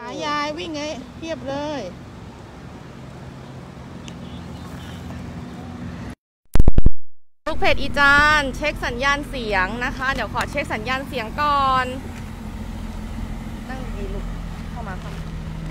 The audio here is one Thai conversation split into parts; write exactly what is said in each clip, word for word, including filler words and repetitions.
ายายวิ่งไงเทียบเลยลูกเพจอีจานเช็คสัญญาณเสียงนะคะเดี๋ยวขอเช็คสัญญาณเสียงก่อนนั่งดีลูกเข้ามาค่ะ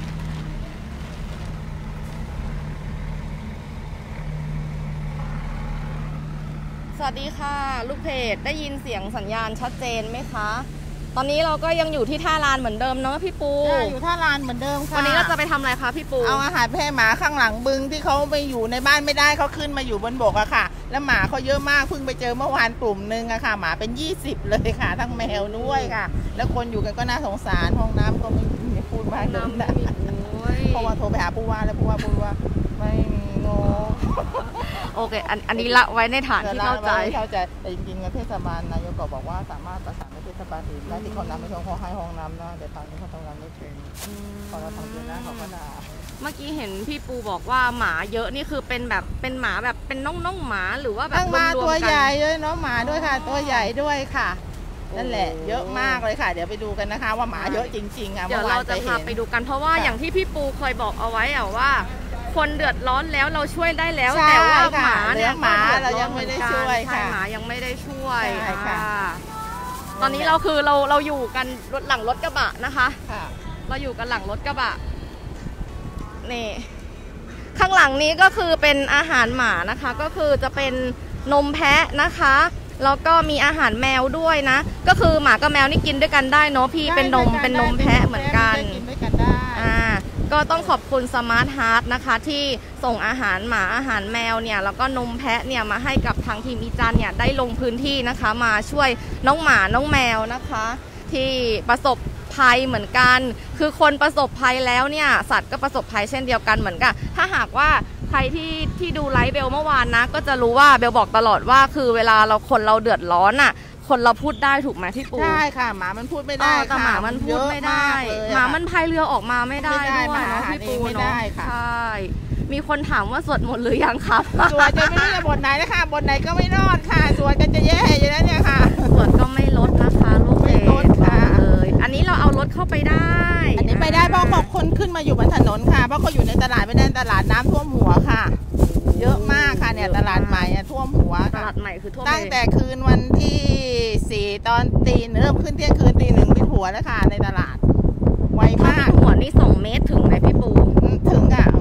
สวัสดีค่ะลูกเพจได้ยินเสียงสัญญาณชัดเจนไหมคะตอนนี้เราก็ยังอยู่ที่ท่าลานเหมือนเดิมเนาะพี่ปูใช่อยู่ท่าลานเหมือนเดิมค่ะวันนี้เราจะไปทำอะไรคะพี่ปูเอาอาหารไปให้หมาข้างหลังบึงที่เขาไปอยู่ในบ้านไม่ได้เขาขึ้นมาอยู่บนบกอะค่ะแล้วหมาเขาเยอะมากเพิ่งไปเจอเมื่อวานกลุ่มนึงอะค่ะหมาเป็นยี่สิบเลยค่ะทั้งแมวด้วยค่ะแล้วคนอยู่กันก็น่าสงสารห้องน้ำก็ไม่มีพูดมากเดิมนะเพราะว่าโทรไปหาผู้ว่าแล้วผู้ว่าพูดว่าไม่มีงบโอเคอันอันนี้ละไว้ในฐานที่เข้าใจเข้าใจแต่จริงๆเทศบาลนายกก็บอกว่าสามารถประสานกับเทศบาลอื่นได้ที่เขานำไปช่องเขาให้ห้องน้ำนะแต่ตอนนี้เขาต้องการไม่เป็นพอเราทำเดือนหน้าเขาก็ด่าเมื่อกี้เห็นพี่ปูบอกว่าหมาเยอะนี่คือเป็นแบบเป็นหมาแบบเป็นน้องน้องหมาหรือว่าแบบรวมๆกันตัวใหญ่ด้วยน้องหมาด้วยค่ะตัวใหญ่ด้วยค่ะนั่นแหละเยอะมากเลยค่ะเดี๋ยวไปดูกันนะคะว่าหมาเยอะจริงๆอ่ะเดี๋ยวเราจะพาไปดูกันเพราะว่าอย่างที่พี่ปูเคยบอกเอาไว้อะว่าคนเดือดร้อนแล้วเราช่วยได้แล้วแต่ว่าหมาเนี่ยหมาเรายังไม่ได้ช่วยค่ะหมายังไม่ได้ช่วยค่ะตอนนี้เราคือเราเราอยู่กันรถหลังรถกระบะนะคะเราอยู่กันหลังรถกระบะนี่ข้างหลังนี้ก็คือเป็นอาหารหมานะคะก็คือจะเป็นนมแพะนะคะแล้วก็มีอาหารแมวด้วยนะก็คือหมากับแมวนี่กินด้วยกันได้เนาะพี่เป็นนมเป็นนมแพะเหมือนกันอ่าก็ต้องขอบคุณสมาร์ทฮาร์ทนะคะที่ส่งอาหารหมาอาหารแมวเนี่ยแล้วก็นมแพะเนี่ยมาให้กับทางทีมอีจันเนี่ยได้ลงพื้นที่นะคะมาช่วยน้องหมาน้องแมวนะคะที่ประสบภัยเหมือนกันคือคนประสบภัยแล้วเนี่ยสัตว์ก็ประสบภัยเช่นเดียวกันเหมือนกันถ้าหากว่าใครที่ที่ดูไลฟ์เบลเมื่อวานนะก็จะรู้ว่าเบลบอกตลอดว่าคือเวลาเราคนเราเดือดร้อนอ่ะคนเราพูดได้ถูกไหมพี่ปูใช่ค่ะหมามันพูดไม่ได้ค่ะหมามันพูดไม่ได้หมามันพายเรือออกมาไม่ได้ด้วยเนาะพี่ปูเนาะใช่มีคนถามว่าสวดมนต์หรือยังครับสวดจะไม่รู้จะบทไหนนะคะบทไหนก็ไม่รอดค่ะสวดกันจะแย่อยู่แล้วเนี่ยค่ะสวดก็ไม่ลดนะคะลูกเอ๋เลยอันนี้เราเอารถเข้าไปได้อันนี้ไปได้เพราะคนขึ้นมาอยู่บนถนนค่ะเพราะเขาอยู่ในตลาดไม่ได้ตลาดน้ำท่วมหัวค่ะเยอะมากค่ะเนี่ยตลาดใหม่ท่วมหัวตลาดใหม่คือท่วมตั้งแต่คืนวันที่สี่ตอนตีเริ่มขึ้นเที่ยงคืนตีหนึ่งมิดหัวแล้วค่ะในตลาดไวมากหัวนี่สองเมตรถึงไหมพี่ปูถึงอ่ะ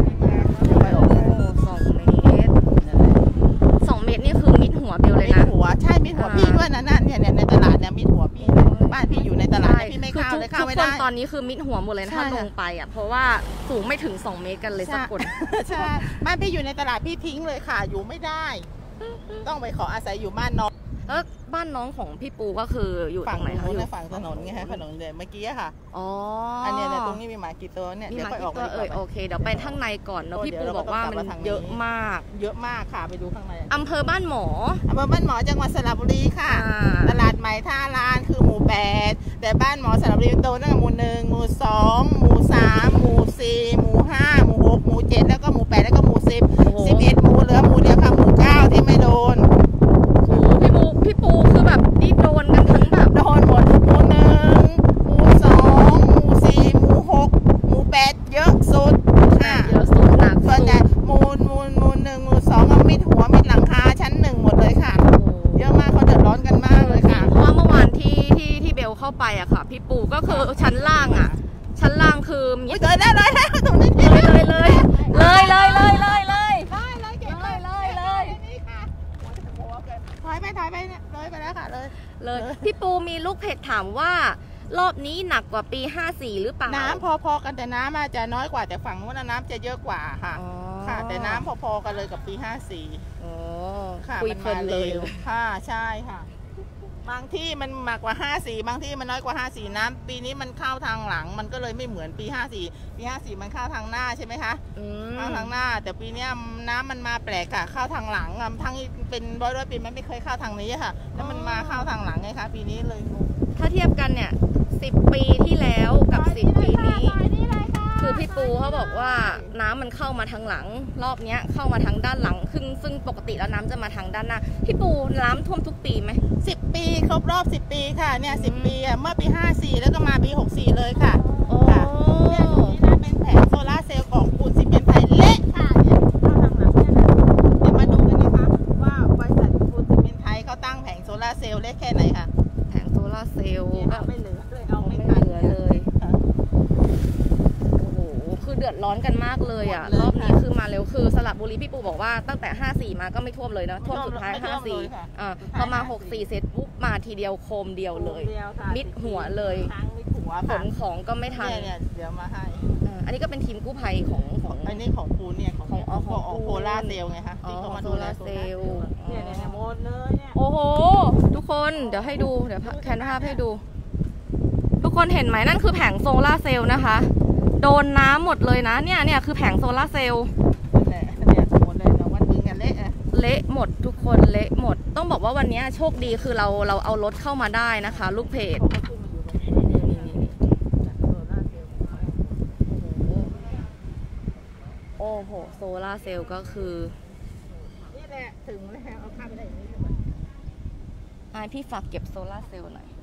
สองเมตรสองเมตรนี่คือมิดหัวเบลเลยนะหัวใช่มิดหัวพี่ด้วยนะนั่นเนี่ยในตลาดเนี่ยมิดหัวพี่บ้านพี่อยู่ในตลาดพี่ไม่เข้าเลยเข้าไม่ได้ตอนนี้คือมิดหัวหมดเลยนะถ้าลงไปอ่ะเพราะว่าสูงไม่ถึงสองเมตรกันเลยสักคนใช่บ้านพี่อยู่ในตลาดพี่ทิ้งเลยค่ะอยู่ไม่ได้ต้องไปขออาศัยอยู่บ้านน้องเออบ้านน้องของพี่ปูก็คืออยู่ตรงไหนคะอยู่ฝั่งถนนไงฮะถนนเลยเมื่อกี้ค่ะอ๋ออันนี้เนี่ยตรงนี้มีหมากี่ตัวเนี่ยเดี๋ยวไปออกมาเออโอเคเดี๋ยวไปข้างในก่อนเนาะพี่ปูบอกว่ามันเยอะมากเยอะมากค่ะไปดูข้างในอำเภอบ้านหมออำเภอบ้านหมอจังหวัดสระบุรีค่ะตลาดใหม่ท่าลานคือหมู่แปดแต่บ้านหมอสระบุรีโตตั้งแต่หมู่หนึ่งหมู่สองหมู่สามหมู่สี่หมู่ห้าหมู่หกหมู่เจ็ดแล้วก็หมู่แปดแล้วก็หมู่สิบสิบเอ็ดหมู่เหลือหมู่เดียวค่ะหมู่เก้าที่ไม่โดนพี่ปูพี่ปูคือแบบนี่โดนกันทั้งแบบโดนหมดหมู่หนึ่งหมู่สองหมู่สี่หมู่หกหมู่แปดเยอะสุดค่ะเยอะสุดหนักส่วนใหญ่หมู่หมู่หมู่หนึ่งหมู่สองมิดหัวมิดหลังคาชั้นหนึ่งหมดเลยค่ะเยอะมากเขาเดือดร้อนกันมากเลยค่ะเพราะว่าเมื่อวานที่ที่ที่เบลเข้าไปอะค่ะพี่ปูก็คือชั้นล่างอะชั้นล่างคือมีเลยได้เลยได้ตรงนี้เลยเลยเลยเลยเลยเลยเลยถอยไปถอยไปเนี่ยเลยไปแล้วค่ะเลยเลยพี่ปูมีลูกเพจถามว่ารอบนี้หนักกว่าปีห้าสี่หรือเปล่าน้ำพอๆกันแต่น้ำอาจจะน้อยกว่าแต่ฝั่งนู้นน้ำจะเยอะกว่าค่ะค่ะแต่น้ำพอๆกันเลยกับปีห้าสี่อ๋อค่ะมันมาเร็วค่ะใช่ค่ะบางที่มันมากกว่าห้าสี่บางที่มันน้อยกว่าห้าสี่น้ำปีนี้มันเข้าทางหลังมันก็เลยไม่เหมือนปีห้าสี่ปีห้าสี่มันเข้าทางหน้าใช่ไหมคะเข้าทางหน้าแต่ปีนี้น้ำมันมาแปลกค่ะเข้าทางหลังทั้งเป็นร้อยร้อยปีมันไม่เคยเข้าทางนี้ค่ะแล้วมันมาเข้าทางหลังไงคะปีนี้เลยถ้าเทียบกันเนี่ยสิบปีที่แล้วกับสิบปีนี้คือพี่ปูเขาบอกว่าน้ำมันเข้ามาทางหลังรอบนี้เข้ามาทางด้านหลังซึ่งซึ่งปกติแล้วน้ำจะมาทางด้านหน้าพี่ปูน้ำท่วมทุกปีไหมสิบปีครบรอบสิบปีค่ะเนี่ยสิบปีเมื่อปีห้าสี่แล้วก็มาปีหกสี่เลยค่ะร้อนกันมากเลยอ่ะรอบนี้คือมาเร็วคือสระบุรีพี่ปูบอกว่าตั้งแต่ห้าสี่มาก็ไม่ท่วมเลยนะท่วมสุดท้ายห้าสี่อ่าพอมาหกสี่เสร็จปุ๊บมาทีเดียวโคมเดียวเลยมิดหัวเลยขนของก็ไม่ทันเนี่ยเดี๋ยวมาให้อันนี้ก็เป็นทีมกู้ภัยของของอันนี้ของปูเนี่ยของของของโซล่าเซลล์ไงคะที่เขามาดูแลโซล่าเซลล์เนี่ยเนี่ยหมดเลยเนี่ยโอ้โหทุกคนเดี๋ยวให้ดูเดี๋ยวแคนภาพให้ดูทุกคนเห็นไหมนั่นคือแผงโซล่าเซลล์นะคะโดนน้ำหมดเลยนะเนี่ยเนี่ยคือแผงโซล่าเซลล์เนี่ยเนี่ยหมดเลยนะวันนี้กันเละเละหมดทุกคนเละหมดต้องบอกว่าวันนี้โชคดีคือเราเราเอารถเข้ามาได้นะคะลูกเพจโอ้โหโซล่าเซลล์ก็คือนี่แหละถึงแล้วเอาข้ามไปได้อย่างนี้ไอพี่ฝากเก็บโซล่าเซลล์หน่อย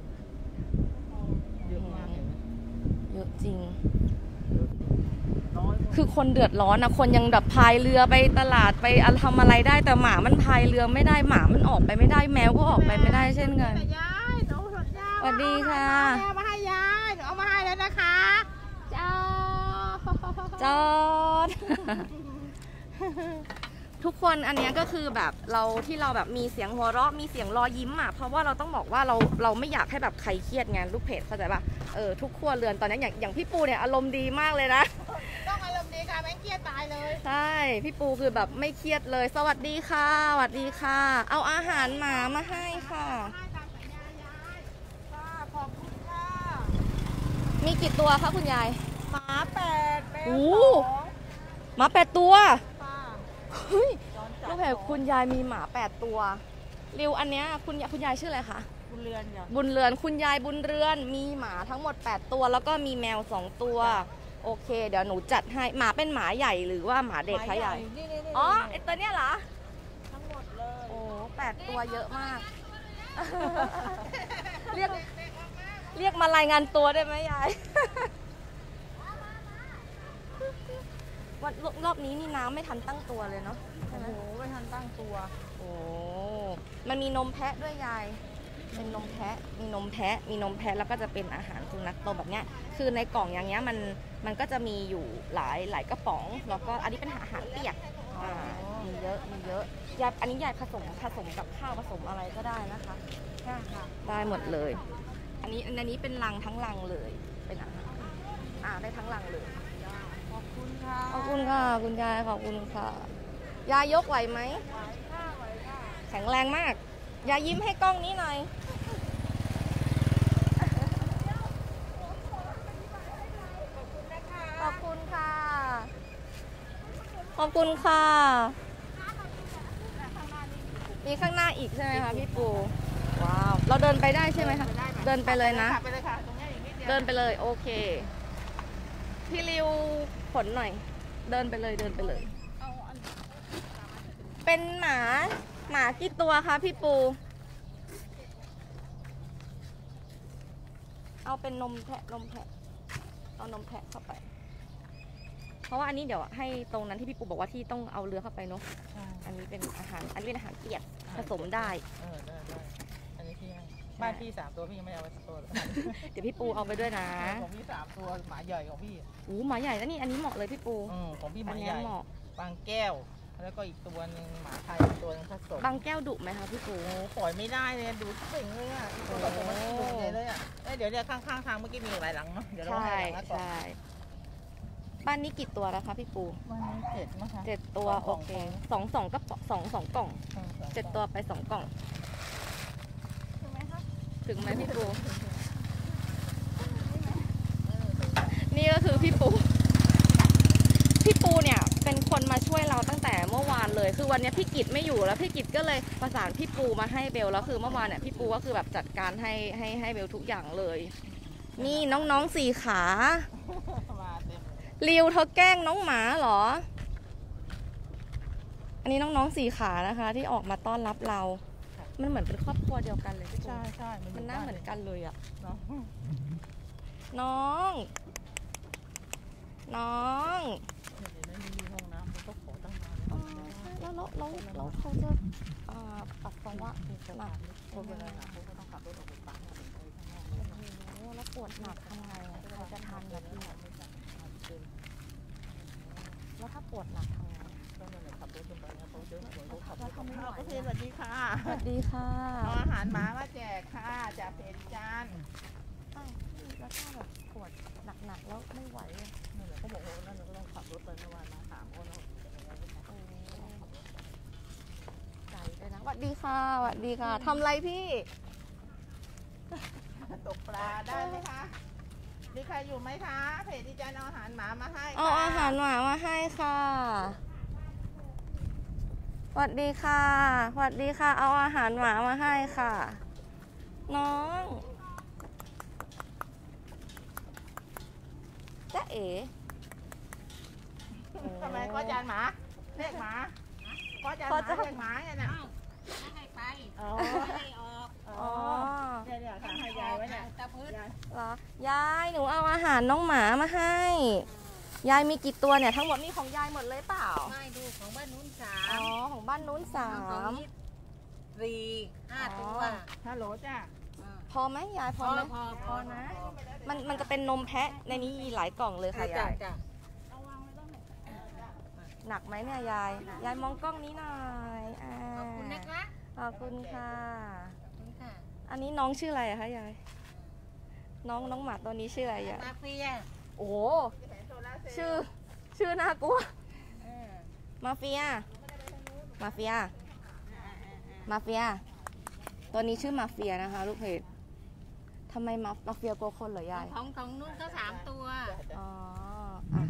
เยอะมากเยอะจริงคือคนเดือดร้อนนะคนยังแบบพายเรือไปตลาดไปทำอะไรได้แต่หมามันพายเรือไม่ได้หมามันออกไปไม่ได้แมวก็ออกไปไม่ได้เช่นกันสวัสดีค่ะมาให้ยายเอามาให้แล้วนะคะจ้าจอดทุกคนอันนี้ก็คือแบบเราที่เราแบบมีเสียงหัวเราะมีเสียงรอยยิ้มอ่ะเพราะว่าเราต้องบอกว่าเราเราไม่อยากให้แบบใครเครียดงานลูกเพจเข้าใจป่ะเออทุกครัวเรือนตอนนี้อย่างอย่างพี่ปูเนี่ยอารมณ์ดีมากเลยนะต้องอารมณ์ดีค่ะไม่เครียดตายเลยใช่พี่ปูคือแบบไม่เครียดเลยสวัสดีค่ะสวัสดีค่ะเอาอาหารหมามาให้ค่ะขอบคุณค่ะมีกี่ตัวคะคุณยายหมาแปดแมวสองหมาแปดตัวเฮ้ยลูกแพรคุณยายมีหมาแปดตัวริวอันเนี้ยคุณยายคุณยายชื่ออะไรคะบุญเรือนบุญเรือนคุณยายบุญเรือนมีหมาทั้งหมดแปดตัวแล้วก็มีแมวสองตัวโอเคเดี๋ยวหนูจัดให้หมาเป็นหมาใหญ่หรือว่าหมาเด็กคะยายอ๋อไอตัวเนี้ยเหรอทั้งหมดเลยโอ้แปดตัวเยอะมากเรียกเรียกมารายงานตัวได้ไหมยายวันรอบนี้นี่น้ำไม่ทันตั้งตัวเลยเนาะโอ้โหไม่ทันตั้งตัวโอ้มันมีนมแพะด้วยยายเป็นนมแพะมีนมแพะมีนมแพะแล้วก็จะเป็นอาหารสุนัขโตแบบเนี้ยคือในกล่องอย่างเงี้ยมันมันก็จะมีอยู่หลายหลายกระป๋องแล้วก็อันนี้เป็นอาหารเปียกอ่ามีเยอะมีเยอะยายอันนี้ยายผสมผสมกับข้าวผสมอะไรก็ได้นะคะใช่ค่ะได้หมดเลยอันนี้อันนี้เป็นลังทั้งลังเลยเป็นอาหารอ่าได้ทั้งลังเลยขอบคุณค่ะขอบคุณค่ะคุณยายขอบคุณค่ะยายยกไหวไหมแข็งแรงมากยายยิ้มให้กล้องนี้หน่อยขอบคุณค่ะขอบคุณค่ะมีข้างหน้าอีกใช่ไหมคะพี่ปูว้าวเราเดินไปได้ใช่ไหมคะเดินไปเลยนะเดินไปเลยโอเคพี่ริวขนหน่อยเดินไปเลยเดินไปเลยเป็นหมาหมากี่ตัวคะพี่ปูเอาเป็นนมแพะนมแพะเอานมแพะเข้าไปเพราะว่าอันนี้เดี๋ยวให้ตรงนั้นที่พี่ปูบอกว่าที่ต้องเอาเรือเข้าไปเนาะอันนี้เป็นอาหารอันนี้เป็นอาหารเปียกผสมได้เออได้ได้อันนี้พี่บ้านพี่สามตัวพี่ยังไม่เอาไปสักตัวเดี๋ยวพี่ปูเอาไปด้วยนะของพี่สามตัวหมาใหญ่ของพี่อู้หมาใหญ่แล้วนี่อันนี้เหมาะเลยพี่ปูของพี่หมาใหญ่บางแก้วแล้วก็อีกตัวนึงหมาไทยตัวนึงผสมบางแก้วดุไหมคะพี่ปูปล่อยไม่ได้เลยดูเป่งเลยอ่ะตัวผสมมันดุเลยอ่ะเดี๋ยวเดี๋ยวข้างๆทางเมื่อกี้มีหลายหลังเนาะเดี๋ยวเราให้หลังก่อนบ้านนี้กี่ตัวแล้วคะพี่ปูบ้านนี้เจ็ดนะคะเจ็ดตัวโอเคสองสองก็สองสองกล่องเจ็ดตัวไปสองกล่องถึงไหมคะถึงไหมพี่ปูนี่ก็คือพี่ปูพี่ปูเนี่ยเป็นคนมาช่วยเราตั้งแต่เมื่อวานเลยคือวันนี้พี่กิจไม่อยู่แล้วพี่กิจก็เลยประสานพี่ปูมาให้เบลแล้วคือเมื่อวานเนี่ยพี่ปูก็คือแบบจัดการให้ให้ให้เบลทุกอย่างเลยนี่น้องๆสี่ขาริวเธอแกล้งน้องหมาเหรออันนี้น้องๆสี่ขานะคะที่ออกมาต้อนรับเรามันเหมือนเป็นครอบครัวเดียวกันเลยใช่ใช่มันน่าเหมือนกันเลยอ่ะน้องน้องแล้วแล้วแล้วแล้วเขาจะปัสสาวะหนักเขาต้องขับรถออกไปปั๊มโอ้แล้วปวดหนักทำไงเราจะทานแบบนี้วดหนักทำไงขับรถจนไปนะเขาเดินสวนเขาขับรถเขาไม่ไหวโอเคสวัสดีค่ะสวัสดีค่ะเอาอาหารหมามาแจกค่ะจากเพจจานอ้าวแล้วถ้าแบบปวดหนักๆแล้วไม่ไหวอะนั่นแหละเขาบอกว่านั่นเราต้องขับรถไปเมื่อวานมาถามว่าเราเป็นยังไงบ้างคะใจด้วยนะสวัสดีค่ะสวัสดีค่ะทำอะไรพี่ตกปลาได้ไหมคะมีใครอยู่ไหมคะเพจจานเอาอาหารหมามาให้เอาอาหารหมามาให้ค่ะสวัสดีค่ะสวัสดีค่ะ เอาอาหารหมามาให้ค่ะ น้องจ๊ะเอ๋ทำไมก็จานหมาเรียกหมาก็จานหมาเรียกหมาเนี่ยนะไม่ให้ไปอ๋อไม่ให้ออกอ๋อเนี่ยเนี่ยค่ะให้ยายไว้เนี่ยตะพื้นยายเหรอยายหนูเอาอาหารน้องหมามาให้ ยายมีกี่ตัวเนี่ยทั้งหมดนี่ของยายหมดเลยเปล่าไม่ดูของบ้านนู้นสาอ๋อมของบ้านนู้นสาของมนี้สี่ห้าตัวฮัลโหลจ้าพอไหมยายพพออไหมพอพอนะมันมันจะเป็นนมแพะในนี้มีหลายกล่องเลยค่ะจ้ะยายจ้ะหนักไหมเนี่ยยาย ยายมองกล้องนี้หน่อยาขอบคุณนะคะขอบคุณค่ะขอบคุณค่ะอันนี้น้องชื่ออะไรอะคะยาย น้องน้องหมาตัวนี้ชื่ออะไรยายมาเฟียโอ้โหชื่อ ชื่อน่ากลัวเออมาเฟีย มาเฟีย มาเฟีย ตัวนี้ชื่อมาเฟียนะคะ ลูกเพจทำไมมามาเฟียกลัวคนเหรอยายของของนู้นก็สามตัวอ๋ออ่ะ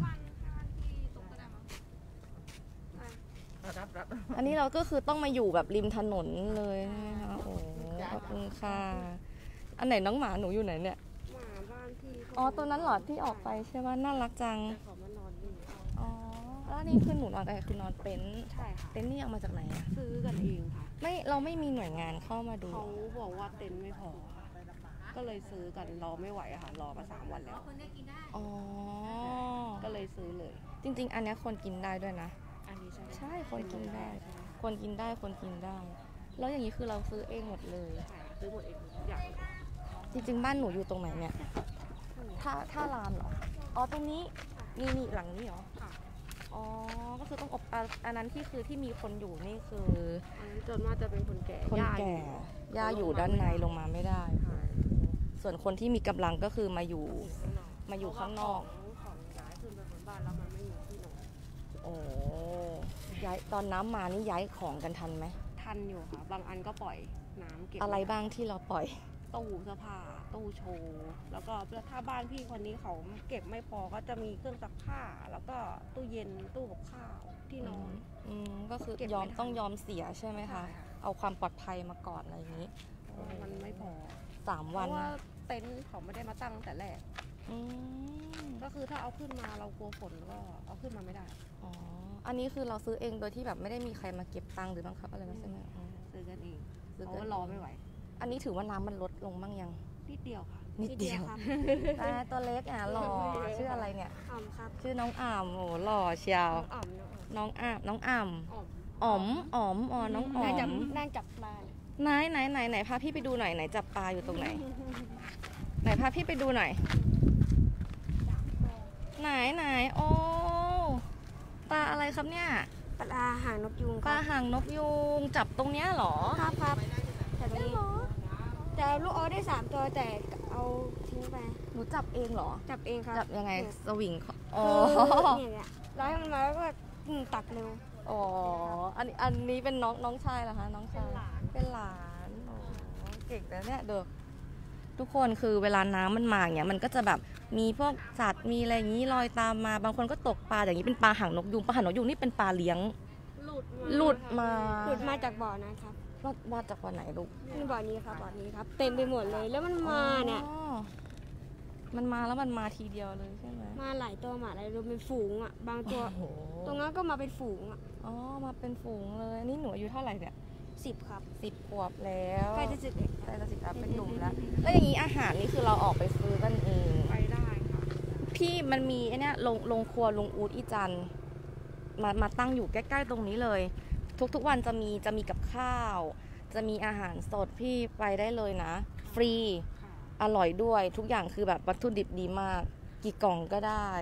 รับรับอันนี้เราก็คือต้องมาอยู่แบบริมถนนเลยนะคะโอ้โหขอบคุณค่ะ อันไหนน้องหมาหนูอยู่ไหนเนี่ยหมาบ้านพี่อ๋อ ตัวนั้นเหรอที่ออกไปใช่ไหมน่ารักจังเขามานอนนี่อ๋อ แล้วนี่คือหนูนอนอะไรคือนอนเต็นท์ใช่ค่ะเต็นท์นี่เอามาจากไหนอะซื้อกันเองค่ะไม่ เราไม่มีหน่วยงานเข้ามาดูเขาบอกว่าเต็นท์ไม่พอ ก็เลยซื้อกันรอไม่ไหวอะค่ะ รอมาสามวันแล้วคนได้กินได้อ๋อก็เลยซื้อเลยจริง ๆ อันเนี้ยคนกินได้ด้วยนะอันนี้ใช่ไหมใช่ คนกินได้ คนกินได้ คนกินได้ แล้วอย่างนี้คือเราซื้อเองหมดเลยใช่ซื้อหมดเองทุกอย่างเลยจริงๆ บ้านหนูอยู่ตรงไหนเนี่ย ท่าท่ารามเหรอ อ๋อ ตรงนี้ นี่นี่หลังนี้เหรอค่ะอ๋อ ก็คือต้องอบอ่ะอันนั้นที่คือที่มีคนอยู่นี่คืออันนี้ส่วนมากจะเป็นคนแก่คนย่าแก่อยู่ย่าอยู่ด้านในลงมาไม่ได้ใช่ส่วนคนที่มีกำลังก็คือมาอยู่ มาอยู่ข้างนอกของของย้ายขึ้นไปบนบ้านแล้วมันไม่มีที่นอนโอ้ย้ายตอนน้ำมานี่ย้ายของกันทันไหมทันอยู่ค่ะ บางอันก็ปล่อยน้ำเก็บอะไรบ้างที่เราปล่อยตู้เสื้อผ้าตู้โชว์ แล้วก็ถ้าบ้านพี่คนนี้เขาเก็บไม่พอก็จะมีเครื่องซักผ้า แล้วก็ตู้เย็นตู้กับข้าวที่นอนอืมก็คือเก็บยอมไม่ทันต้องยอมเสียใช่ไหมคะใช่ค่ะเอาความปลอดภัยมาก่อนอะไรอย่างนี้มันไม่พอสามเพวันราะว่าเต็นท์เขาไม่ได้มาตั้งตั้งแต่แรกอืมก็คือถ้าเอาขึ้นมาเรากลัวฝนก็เอาขึ้นมาไม่ได้อ๋อ อันนี้คือเราซื้อเองโดยที่แบบไม่ได้มีใครมาเก็บตังค์หรือบังคับอะไรมาใช่ไหมอืมซื้อกันเองซื้อเพกันราะว่ารอไม่ไหวอันนี้ถือว่าน้ำมันลดลงบ้างยังนิดเดียวค่ะนิดเดียวครับแต่ตัวเล็กอ่ะหล่อชื่ออะไรเนี่ยอ่อมครับชื่อน้องอ่ำโอ้หล่อเชียวอ่อมน้องน้องอ่ำน้องอ่ำอ่อมอ๋อมอ๋อมอ๋อน้องอ๋อนั่งจับมนั่งจับปลาไหนไหนไหนไหนพาพี่ไปดูหน่อยไหนจับปลาอยู่ตรงไหน ไหนพาพี่ไปดูหน่อย ไหนไหนโอ้ปลาอะไรครับเนี่ยปลาหางนกยูงปลาหางนกยูงจับตรงเนี้ยเหรอครับครับแต่นี้แต่ลูกออสได้สามตัวแต่เอาทิ้งไปหนูจับเองเหรอจับเองครับจับยังไงเนี่ยสวิงเขาอ๋อคือเนี่ยเนี่ยร้อยมันมาแล้วก็อืมตักเร็วอ๋ออันนี้อันนี้เป็นน้องน้องชายเหรอคะน้องชายเป็นหลานเป็นหลานอ๋อเก่งนะเนี่ยเด็กทุกคนคือเวลาน้ำมันมาอย่างเงี้ยมันก็จะแบบมีพวกสัตว์มีอะไรอย่างนี้ลอยตามมาบางคนก็ตกปลาอย่างนี้เป็นปลาหางนกยูงปลาหางนกยูงนี่เป็นปลาเลี้ยงหลุดหลุดมาหลุดมาจากบ่อนะครับว่าว่าจากวันไหนลูกนี่บ่อนี้ครับบ่อนี้ครับ เต็มไปหมดเลยแล้วมันมาเนี่ยอ๋อมันมาแล้วมันมาทีเดียวเลยใช่ไหมมาหลายตัวหมาหลายตัวเป็นฝูงอ่ะบางตัวโอ้โหตรงนั้นก็มาเป็นฝูงอ่ะอ๋อมาเป็นฝูงเลยนี่หนูอายุเท่าไหร่เนี่ยสิบครับสิบขวบแล้วใกล้จะสิบเอ็ดใกล้จะสิบแล้วเป็นหนุ่มแล้วแล้วอย่างนี้อาหารนี่คือเราออกไปซื้อกันเองไปได้ค่ะพี่มันมีไอเนี้ยโรงโรงครัวลุงอูดอีจันทร์มามาตั้งอยู่ใกล้ๆตรงนี้เลย ทุกๆวันจะมีจะมีกับข้าว จะมีอาหารสดพี่ไปได้เลยนะ ฟรีค่ะอร่อยด้วยทุกอย่างคือแบบวัตถุดิบดีมาก กี่กล่องก็ได้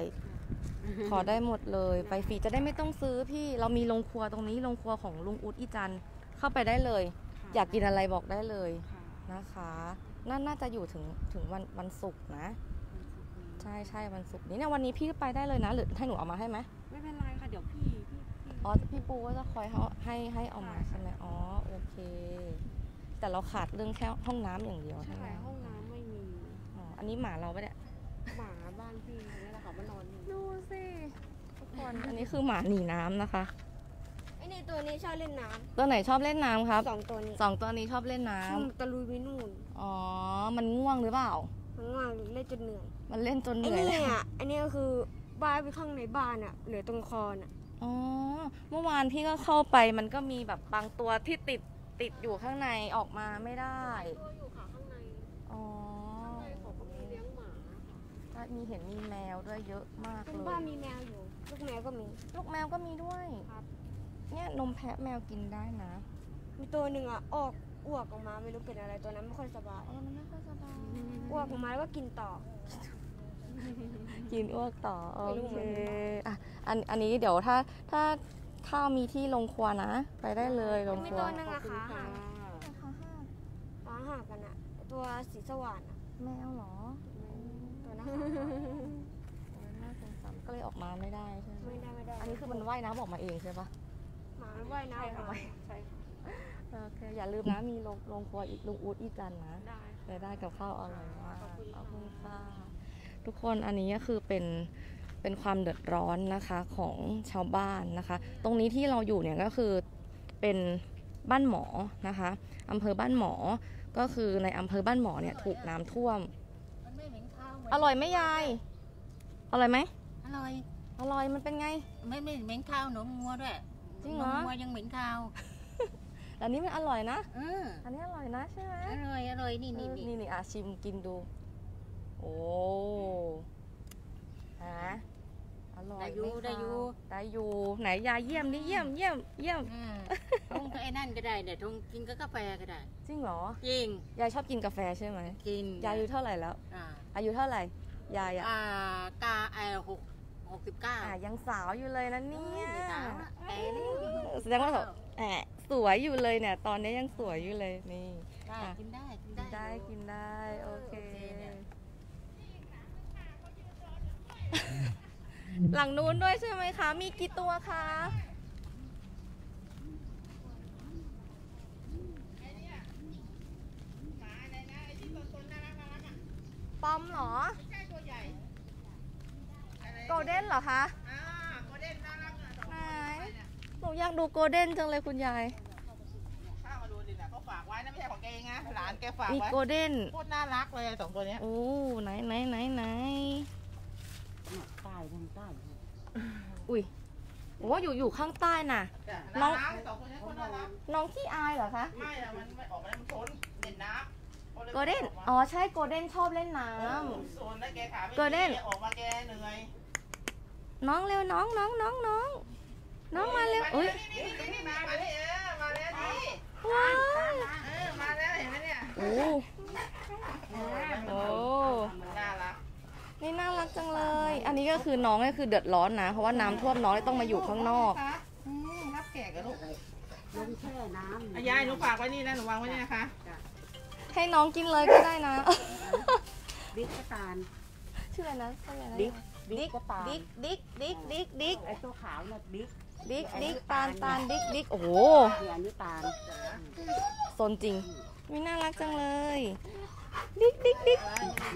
ขอได้หมดเลย ไปฟรีจะได้ไม่ต้องซื้อพี่ เรามีโรงครัวตรงนี้ โรงครัวของลุงอุ๊ดอีจันเข้าไปได้เลย อยากกินอะไรบอกได้เลยนะคะน่าน่าจะอยู่ถึงถึงวันวันศุกร์นะ ใช่ใช่วันศุกร์นี้เนี่ยวันนี้พี่ไปได้เลยนะหรือให้หนูเอามาให้ไหมไม่เป็นไรค่ะ เดี๋ยวพี่พี่พี่อ๋อพี่ปูก็จะคอยให้ให้ให้เอามาใช่ไหมอ๋อโอเค แต่เราขาดเรื่องแค่ห้องน้ำอย่างเดียวใช่ใช่ไหมห้องน้ำไม่มีอ๋ออันนี้หมาเราปะเนี่ยหมาบ้านพี่นี่แหละค่ะมานอนอยู่ดูสิทุกคนอันนี้คือหมาหนีน้ำนะคะไอ้นี่ตัวนี้ชอบเล่นน้ตัวไหนชอบเล่นน้ำครับำสองตัวนี้สองตัวนี้ชอบเล่นน้อืมตะลุยไปนู่นำอ๋อมันง่วงหรือเปล่ามันง่วงเล่นจนเหนื่อยมันเล่นจนเหไอ้นื่อยนี่แล้วอ่ะอันนี้ก็คือบ้านไปข้างในบ้านอ่ะเหลือตรงคอน่ะอ๋อเมื่อวานพี่ก็เข้าไปมันก็มีแบบบางตัวที่ติดติดอยู่ข้างในออกมาไม่ได้ตัวอยู่ค่ะข้างในอ๋อเขาก็มีเลี้ยงหมาใช่มีเห็นมีแมวด้วยเยอะมากเป็นเลบ้านยมีแมวอยู่ลูกแมวก็มีลูกแมวก็มีด้วยครับเนี่ยนมแพะแมวกินได้นะมีตัวหนึ่งอ่ะออกอ้วกออกมาไม่รู้เป็นอะไรตัวนั้นไม่ค่อยสบายเออมันไม่ค่อยสบายอ้วกออกมาแล้วก็กินต่อกินอ้วกต่อโอไม่รู้เคเหมือนกันอ่ะอันอันนี้เดี๋ยวถ้าถ้าข้าวมีที่ลงครัวนะ ไปได้เลยลงมีครัวตัวหนึงขอบอะคุณขาค่ะหักขาหักกันอะตัวสีสว่านอะแมวเหรอตัวนั้นโอ้ยน่าสงสารก็เลยออกมาไม่ได้ใช่ไหมไม่ได้ไม่ได้อันนี้คือมันว่ายน้ำออกมาเองใช่ปะหมามันว่ายน้ำออกมาใช่ค่ะโอเคอย่าลืมนะมีลงลงครัวอีกลุงอู๊ดอีจันนะได้ไปได้กับข้าวอร่อยมากขอบคุณขอบคุณค่ะค่ะทุกคนอันนี้ก็คือเป็นเป็นความเดือดร้อนนะคะของชาวบ้านนะคะ ตรงนี้ที่เราอยู่เนี่ยก็คือเป็นบ้านหมอนะคะอำเภอบ้านหมอก็คือในอำเภอบ้านหมอเนี่ยถูกน้ำท่วมมันไม่เหม็นข้าวเหมืนอร่อยไหมยาย อร่อยไหมอร่อยอร่อยมันเป็นไงไม่ไม่เหม็นข้าวหนมงัวด้วยจริงเหรอนมงัวยังเหม็นข้าวอันนี้มันอร่อยนะเอออันนี้อร่อยนะใช่ไหมอร่อยอร่อยนี่เอนี่อนี่นี่นี่อ่ะชิมกินดู โอ้ฮะอร่อยได้อยู่หมคะได้อยู่ได้อยู่ไหนยายเยี่ยมดิเยี่ยมเยี่ยมเยี่ยมเออทงก็ไอ้นั่นก็ได้เนี่ยทงกินกับกาแฟก็ได้จริงเหรอจริงยายชอบกินกาแฟใช่ไหมกินยายอายุเท่าไหร่แล้วอ่าอายุเท่าไหร่ยายอ่ะอ่ากาไอหกหกสิบเก้าอ่ะยังสาวอยู่เลยนะเนี่ยไม่สาวละแก่แล้วแสดงว่าแอบสวยอยู่เลยเนี่ย ตอนนี้ยังสวยอยู่เลยนี่ได้อ่ะกินได้กินกินได้ได้กินได้โอเคโอเคเนี่ยหลังนู้นด้วยใช่ไหมคะ มีกี่ตัวคะปอมเหรอใช่ตัวใหญ่โกลเด้นเหรอคะอ่าโกลเด้นน่ารักนะสองไหนตัวเนี่ยหนูอยากดูโกลเด้นจังเลยคุณยายข้ามาดูดิเนี่ยเขาฝากไว้นะไม่ใช่ของแกเองนะหลานแกฝากมีไว้โกลเด้นโคตรน่ารักเลยสองตัวเนี้ยโอ้ไหนไหนไหนไหนใต้ทางใต้อุ้ยโอ้อยู่อยู่ข้างใต้น่ะ น้น้ออง งสองตัวนี้โคตรน่ารักน้องขี้อายเหรอคะไม่อะมันไม่ออกมาแล้วมันชนเด่นน้ำโกลเด้น อ๋อใช่โกลเด้นชอบเล่นน้โอ้โหโซนแล้วแกขาไม่โกลเด้นดีออกมาแกเหนื่อยำน้องเร็วน้องน้องน้องน้องน้องมาเร็วอุ้ยนี่นี่นี่มามานี่เออมาแล้วนี่ว้าวเออมาแล้วเห็นไหมเนี่ยโอ้โอ้น่ารักนี่น่ารักจังเลย อันนี้ก็คือน้องก็คือเดือดร้อนนะ เพราะว่าน้ำท่วมน้องเลยต้องมาอยู่ข้างนอกอืมรับแขกกับลูกลงแช่น้ำอ่ะยายหนูฝากไว้นี่นะหนูวางไว้นี่นะคะให้น้องกินเลยก็ได้นะบิ๊กกระตาลชื่ออะไรนะชื่ออะไรนะบิ๊กดิ๊กกระตาลดิ๊กดิ๊กดิ๊กดิ๊กดิ๊กไอ้ตัวขาวน่ะบิ๊กดิ๊กดิ๊กตาลตาลดิ๊กดิ๊กโอ้โหเนี่ยอันนี้ตาลสนจริงไม่น่ารักจังเลย ดิ๊กดิ๊กดิ๊ก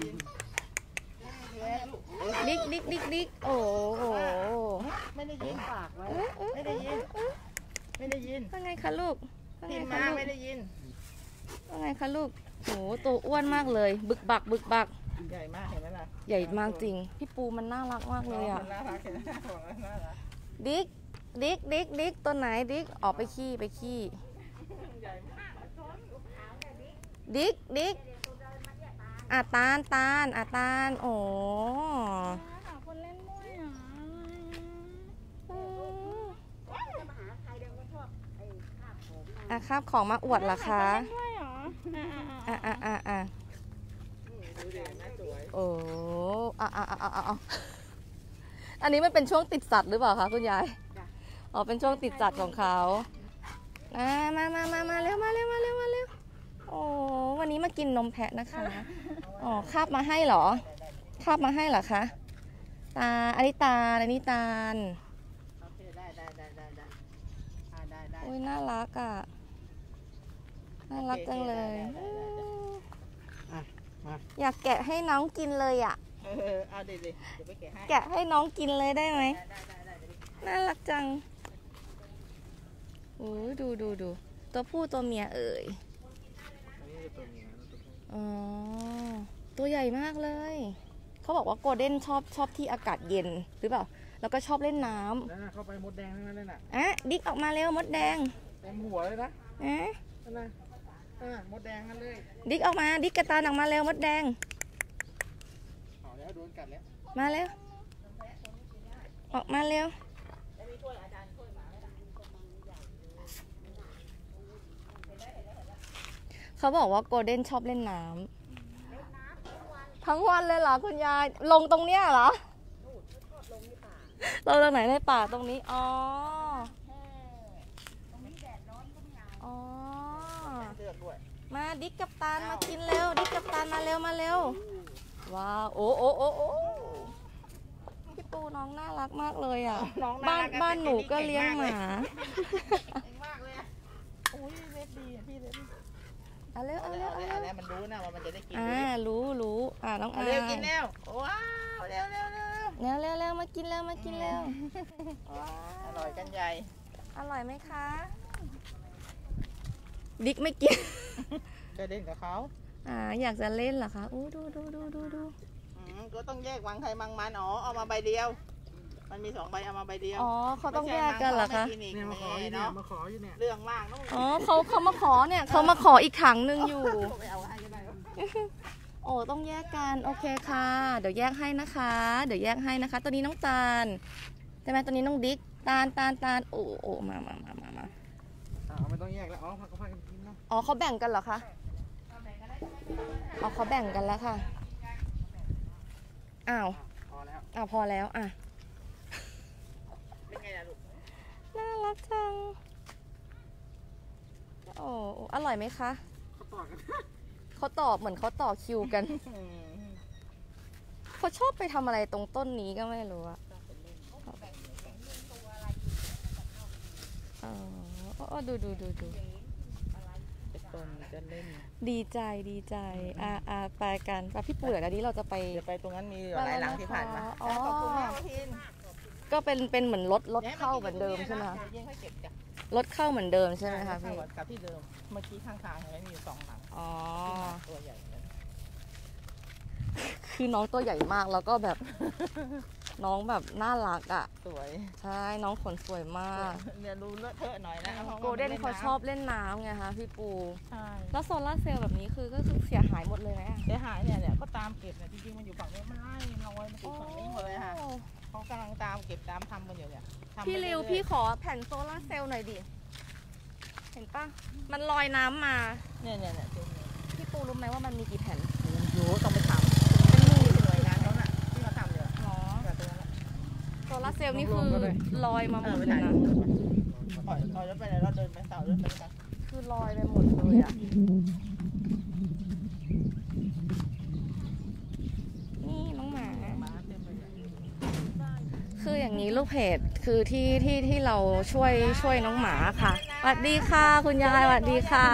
ดิ๊กดิ๊กดิ๊กดิ๊กโอ้โหไม่ได้ยินฝากไว้ไม่ได้ยิน ไม่ได้ยินว่าไงคะลูกว่าพิไงมพ์คะมาลูกไม่ได้ยินว่าไงคะลูกโหตัวอ้วนมากเลย บึกบักบึกบักใหญ่มากเห็นไหมล่ะใหญ่มากจริง พี่ปูมันน่ารักมากเลยอ่ะมันน่ารักเห็นไหมบอกแล้วน่ารักดิ๊กดิ๊กดิ๊กดิ๊กตัวไหนดิ๊กออกไปขี้ไปขี้ใหญ่มากดิ๊กดิ๊กอ่ะตาลตาลอ่ะตาลโอ้หาคนเล่นด้วยอ่ะอืมจะมาหาใครเดินก็ชอบไอ้ข้าวของนะอ่ะครับของมาอวดเหรอคะด้วยเหรออ่ะอ่ะอ่ะอ่ะดูดิแม่สวยโอ้อ่ะอ่ะอ่ะอ่ะอ่ะอันนี้มันเป็นช่วงติดสัตว์หรือเปล่าคะคุณยายอ๋อเป็นช่วงติดสัตว์ของเขามามามามามาเร็วมาเร็วมาเร็วมาเร็วโอ้วันนี้มากินนมแพะนะคะอ๋อคาบมาให้เหรอคาบมาให้เหรอคะตาอันนี้ตาอันนี้ตาลโอเคได้ได้ได้ได้ได้อ่าได้ได้อุ้ยน่ารักอ่ะน่ารักจังเลยอ่ะมาอยากแกะให้น้องกินเลยอ่ะเออเอาเดี๋ยวเดี๋ยวไปแกะให้แกะให้น้องกินเลยได้ไหมได้ได้ได้เดี๋ยวไปน่ารักจังโอ้ยดูดูดูตัวผู้ตัวเมียเอ่ยอันนี้ตัวเมียนะตัวผู้อ๋อตัวใหญ่มากเลยเขาบอกว่าโกลเด้นชอบชอบที่อากาศเย็นหรือเปล่าแล้วก็ชอบเล่นน้ำนั่นน่ะเข้าไปมดแดงทั้งนั้นเลยน่ะอ่ะดิกออกมาเร็วมดแดงเต็มหัวเลยนะอ่ะนั่นน่ะอ่ามดแดงนั่นเลยดิกออกมาดิกกระตานออกมาเร็วมดแดงเอาแล้วโดนกัดแล้วมาเร็วออกมาเร็วเขาบอกว่าโกลเด้นชอบเล่นน้ำทั้งวันเลยเหรอคุณยายลงตรงเนี้ยเหรอเราตรงไหนในป่าตรงนี้อ๋ออ๋อเลือกด้วยมาดิกกับตาลมากินเร็วดิกกับตาลมาเร็วมาเร็วว้าวโอ้โอ้โอ้โอ้พี่ปูน้องน่ารักมากเลยอ่ะน้องบ้านบ้านหนูก็เลี้ยงหมาเก่งมากเลยอะโอ้ยเล็บดีอะพี่เล็บเอาเร็วเอาเอาแล้เร็ววเอาเอาแล้วเร็วมันรู้นะว่ามันจะได้กินอ่ารู้รู้อ่าน้องเอาอาเร็วกินแล้วว้าวเร็วเร็วเร็วเร็วเร็วเร็วเร็วมากินเร็วมากินเร็วอร่อยกันใหญ่อร่อยไหมคะดิกไม่กินจะเล่นกับเขาอ่าอยากจะเล่นเหรอคะอู้ดูดูดูดูดูอืมก็ต้องแยกวังไทยมังมันอ๋อเอามาใบเดียว มันมีสองใบเอามาใบเดียวอ๋อเขาต้องแยกกันเหรอคะไม่ใช่มังทองไม่กินอีกเนี่ยเนาะมาขออยู่เนี่ยเรื่องมากน้องอ๋อเขาเขามาขอเนี่ยเขามาขออีกถังหนึ่งอยู่ไปเอาให้ก็ได้ครับโอ้ต้องแยกกันโอเคค่ะ เดี๋ยวแยกให้นะคะ เดี๋ยวแยกให้นะคะ ตัวนี้น้องตาลใช่ไหมตัวนี้น้องดิ๊กตาลตาลตาลโอ้โอ้มามามามามาอ่าไม่ต้องแยกแล้ว อ๋อพักก็พักกันกินเนาะอ๋อเขาแบ่งกันเหรอคะอ๋อเขาแบ่งกันแล้วค่ะอ้าวพอแล้วอ้าวพอแล้วอ่ะเป็นไงล่ะลูกน่ารักจังโอ้อร่อยไหมคะเขาต่อกันเขาตอบเหมือนเขาต่อคิวกันอืมเขาชอบไปทำอะไรตรงต้นนี้ก็ไม่รู้อะอ๋ออ๋อดูดูดูดูจะตรงจะเล่นดีใจดีใจ อ่าอ่าไปกันไปพี่ปูเดี๋ยวนี้เราจะไปเดี๋ยวไปตรงนั้นมีหลายหลังที่ผ่านมาอ๋อขอบคุณมากพินก็เป็นเป็นเหมือนรถรถเข้าเหมือนเดิมใช่ไหมคะยิ่งให้เก็บจ้ะรถเข้าเหมือนเดิมใช่ไหมคะพี่กับที่เดิม เมื่อกี้ข้างทางเห็นไหมมีอยู่สองหลังอ๋อตัวใหญ่เลยคือน้องตัวใหญ่มากแล้วก็แบบ น้องแบบน่ารักอ่ะสวยใช่น้องขนสวยมากเนี่ยรู้เลอะเทอะหน่อยนะพราะว่าโกลเด้นมัล่เขาชอบเล่นน้ำไงคะพี่ปูใช่แล้วโซลาร์เซลล์แบบนี้คือก็คือเสียหายหมดเลยไหมอะเสียหายเนี่ยเนี่ยก็ตามเก็บเนี่ยจริงๆมันอยู่ฝั่งนี้มันไล่ลอยมาติดฝั่งนี้หมดเลยค่ะโอ้เขากำลังตามเก็บตามทำกันอยู่เนี่ยทำไปพี่ริวเอยๆพี่ขอแผ่นโซลาร์เซลล์หน่อยดิ เห็นปะมันลอยน้ำมาเนี่ยเนี่ยเนี่ยตัวนี้พี่ปูรู้ไหมว่ามันมีกี่แผ่นอยู่ต้องไปทำเป็นมือหน่วยงานเขาน่ะที่เขาทำอยู่อ๋อแบบตัวนั้นแหละโซลาร์เซลล์นี่คือลอยมาหเอมอดไปเลยถ่ายนะรูปปล่อยปล่อยรถไปเลยรถเดินไปเสารถไปกันคือลอยไปหมดเลยอ่ะ นี่น้องหมามาเต็มเลยเนี่ยคืออย่างนี้ลูกเพจคือที่ที่ที่เราช่วยช่วยน้องหมาค่ะสวัสดีค่ะคุณยายสวัสดีค่ะ